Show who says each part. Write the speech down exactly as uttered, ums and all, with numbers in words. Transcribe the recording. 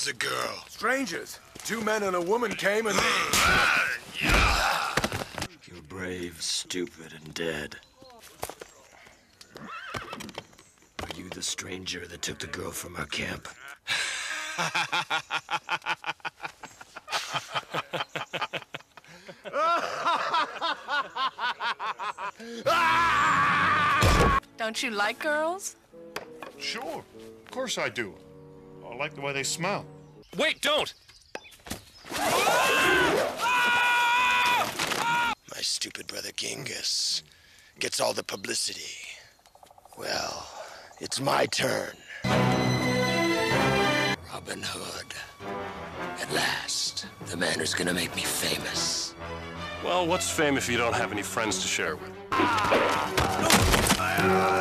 Speaker 1: the girl?
Speaker 2: Strangers. Two men and a woman came and they...
Speaker 1: You're brave, stupid, and dead. Are you the stranger that took the girl from our camp?
Speaker 3: Don't you like girls?
Speaker 4: Sure. Of course I do. I like the way they smell.
Speaker 5: Wait, don't!
Speaker 1: My stupid brother Genghis gets all the publicity. Well, it's my turn. Robin Hood. At last, the man who's gonna make me famous.
Speaker 5: Well, what's fame if you don't have any friends to share with?
Speaker 1: Ah!